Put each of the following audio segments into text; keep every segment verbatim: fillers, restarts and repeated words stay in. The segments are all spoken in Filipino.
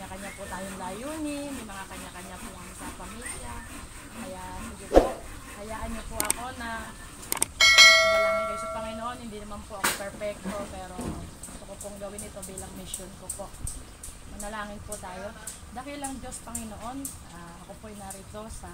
kanya-kanya po tayong layunin, may mga kanya-kanya po kami sa pamilya. Kaya sige po, hayaan niyo po ako na dalangin kayo sa Panginoon. Hindi naman po ako perfecto, pero gusto ko pong gawin ito bilang mission ko po. Manalangin po tayo. Dakilang Diyos Panginoon, uh, ako po'y narito sa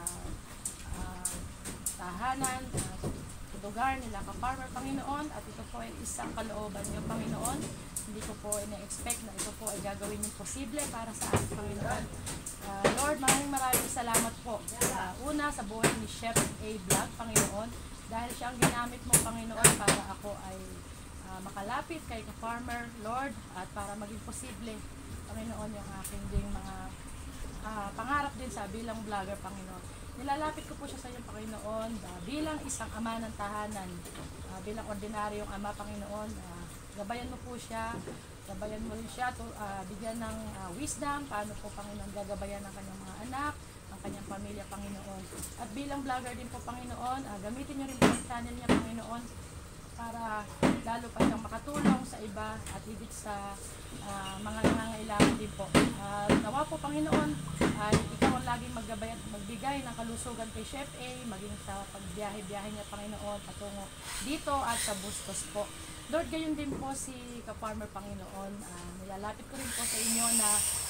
uh, tahanan, uh, lugar nila ka-farmer Panginoon, at ito po ay isang kalooban niyo Panginoon. Hindi ko po ina-expect na ito po ay gagawin yung posible para sa ating Panginoon. Uh, Lord, maraming maraming salamat po. Uh, una sa buhay ni Chef A. Vlog, Panginoon, dahil siya ang ginamit mo Panginoon para ako ay uh, makalapit kay ka-farmer, Lord, at para maging posible Panginoon yung aking ding mga uh, pangarap din sa bilang vlogger Panginoon. Nilalapit ko po siya sa iyo Panginoon uh, bilang isang ama ng tahanan, uh, bilang ordinaryong ama Panginoon. Uh, gabayan mo po siya, gabayan mo rin siya, to, uh, bigyan ng uh, wisdom, paano po Panginoon gagabayan ng kanyang mga anak, ang kanyang pamilya Panginoon. At bilang vlogger din po Panginoon, uh, gamitin niyo rin po ang channel niya Panginoon para lalo pa siyang makatulong sa iba at higit sa uh, mga nangangailangan din po. Uh, nawa po Panginoon ay uh, ikaw ang laging maggabay at magbigay ng kalusugan kay Chef A, maging sa pagbiyahe-biyahe niya Panginoon patungo dito at sa Bustos po. Lord, gayon din po si ka-farmer Panginoon. Uh, nilalapit ko rin po sa inyo na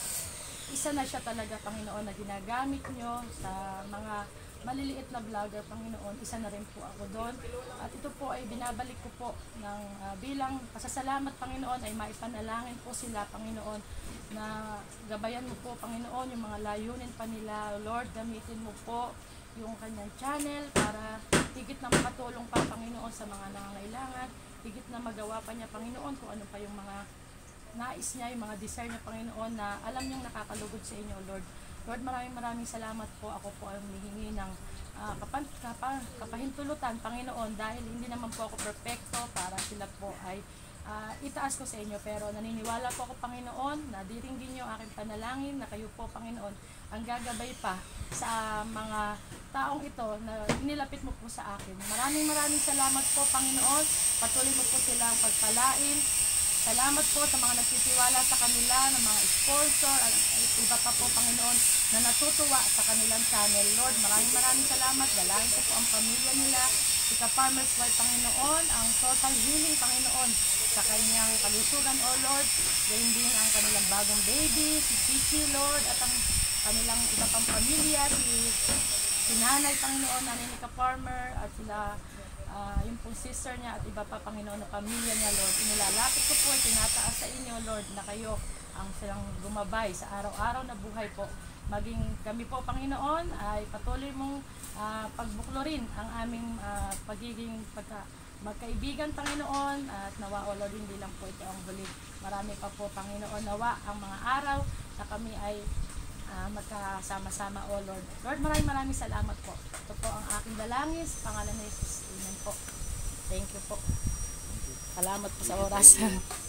isa na siya talaga Panginoon na ginagamit nyo sa mga maliliit na vlogger Panginoon. Isa na rin po ako doon. At ito po ay binabalik ko po ng uh, bilang pasasalamat Panginoon ay maipanalangin po sila Panginoon na gabayan mo po Panginoon yung mga layunin pa nila. Lord, gamitin mo po yung kanyang channel para higit na makatulong pa Panginoon sa mga nangangailangan, higit na magawa pa niya Panginoon kung ano pa yung mga nais niya, yung mga desire niya Panginoon na alam niyang nakakalugod sa inyo Lord. Lord, maraming maraming salamat po. Ako po ay humihingi ng uh, kapan, kapa, kapahintulutan Panginoon dahil hindi naman po ako perfecto para sila po ay uh, itaas ko sa inyo, pero naniniwala po ako Panginoon na diringgin niyo aking panalangin na kayo po Panginoon ang gagabay pa sa mga taong ito na inilapit mo po sa akin. Maraming maraming salamat po Panginoon. Patuloy mo po silang pagpalain. Salamat po sa mga nagtitiwala sa kanila, ng mga sponsor, at iba pa po Panginoon na natutuwa sa kanilang channel. Lord, maraming maraming salamat. Dalangin ko po ang pamilya nila, si ka-farmer's wife Panginoon, ang total healing Panginoon sa kanyang kalusugan, O Lord. Gayun din ang kanilang bagong baby, si Pichi, Lord, at ang kanilang iba pang pamilya, si, si nanay Panginoon, nanay ni ka-farmer, at sila Uh, yung pong sister niya at iba pa Panginoon na pamilya niya Lord. Inilalapit ko po, tinataas sa inyo Lord na kayo ang silang gumabay sa araw-araw na buhay po. Maging kami po Panginoon ay patuloy mong uh, pagbuklorin ang aming uh, pagiging pagka, magkaibigan Panginoon, at nawa o Lord hindi lang po ito ang huli. Marami pa po Panginoon, nawa ang mga araw na kami ay Uh, magkasama-sama o Lord. Lord, maraming maraming salamat po. Ito po ang aking dalangin sa pangalan ni Jesus. Amen po. Thank you po. Salamat po sa oras.